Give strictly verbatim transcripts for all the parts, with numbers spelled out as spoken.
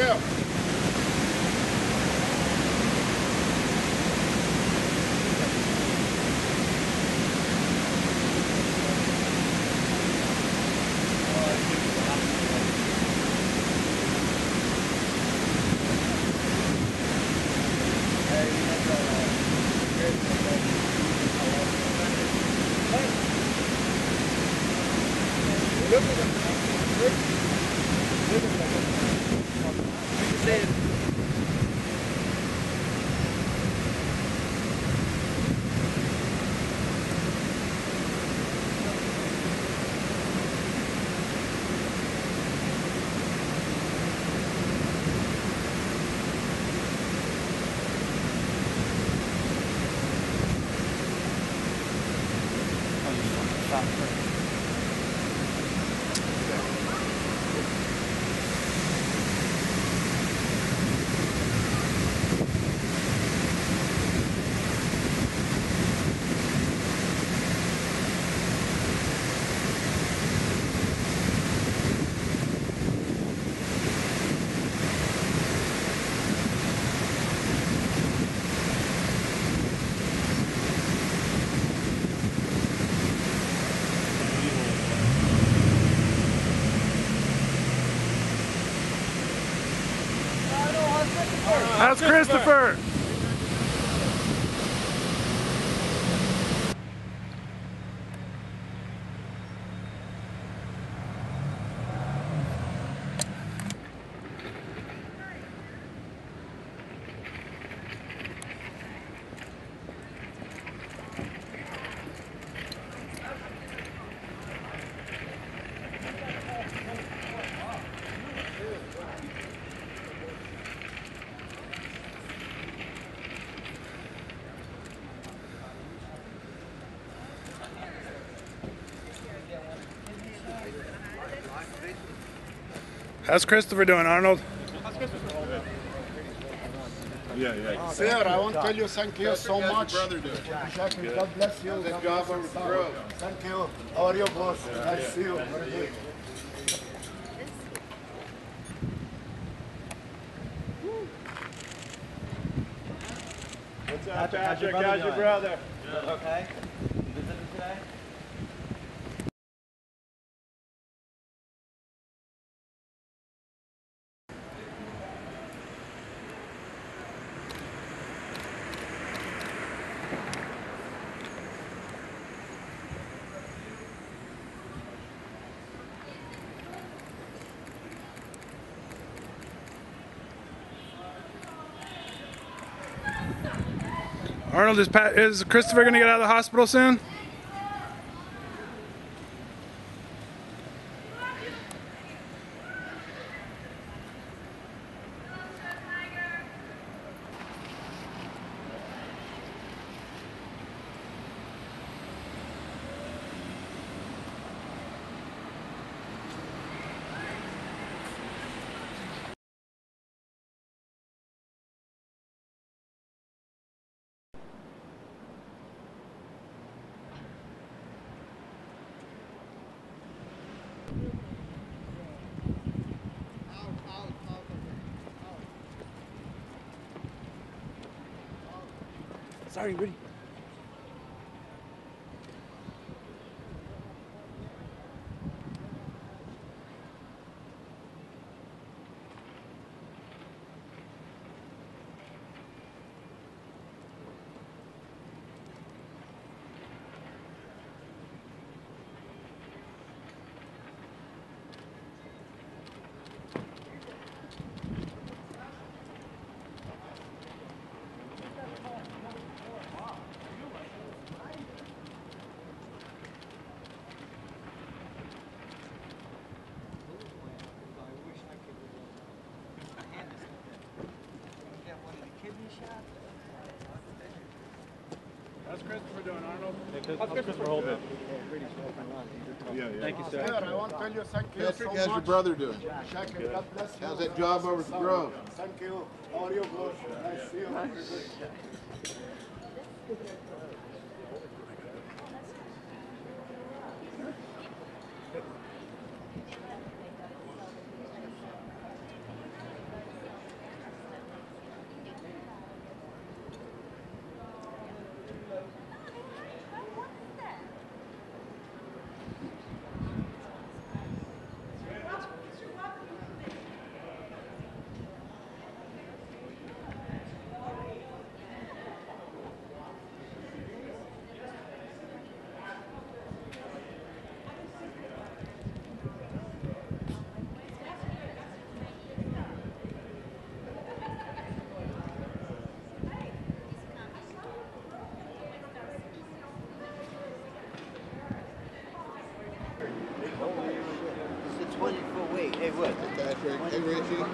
Yeah. How's Christopher? How's Christopher doing, Arnold? How's Christopher holding? Yeah, yeah. Sir, I want to tell you thank you so much. How's your brother doing? Jack, God bless you. Good job over the road. Thank you. How are you, boss? Nice to see you. Very good. What's up, Patrick? How's your brother? Okay. You visiting today? Arnold, is, Pat, is Christopher going to get out of the hospital soon? Sorry, Rudy. How's Christopher doing, Arnold? How's Christopher holding? Yeah, yeah. Thank you, sir. Sir, I want to tell you thank you Patrick, so how's much. your brother doing? Jack, God bless you. How's that job over at the Grove? Thank you. How are you, boss? Nice to see you. Very good. Hey, what? Patrick. Hey, Richie.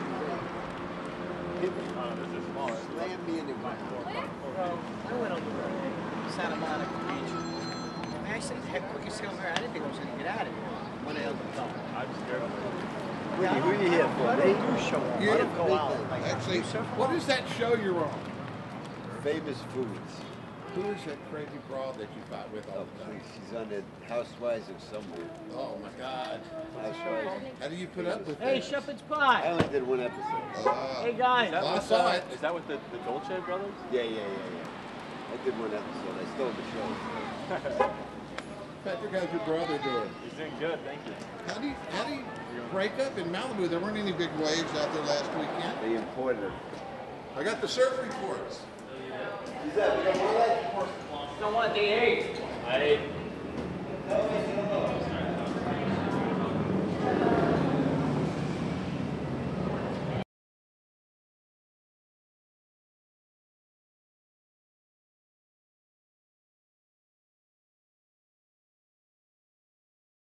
Slam me into my floor. I went on the road, Santa Monica Beach. Man, I said, heck, quickest come here. I didn't think I was going to get out of here. When I opened the door. I'm scared of it. Yeah, Who are you here for? I Me? don't do show off. You- I don't go out. Like, Actually, you surf what off? is that show you're on? Famous foods. Who is that crazy broad that you fight with all Oh, the time? please. She's on the Housewives of somewhere. Oh my God! Housewives. How do you put up with Hey, that? shepherd's I pie. only did one episode. Uh, Hey, guys. well, I saw it. Is that with the, the Dolce brothers? Yeah, yeah, yeah, yeah. I did one episode. I stole the show. Patrick, how's your brother doing? He's doing good, thank you. How do you how do you break up in Malibu? There weren't any big waves out there last weekend. They imported her. I got the surf reports. Don't want the eight. I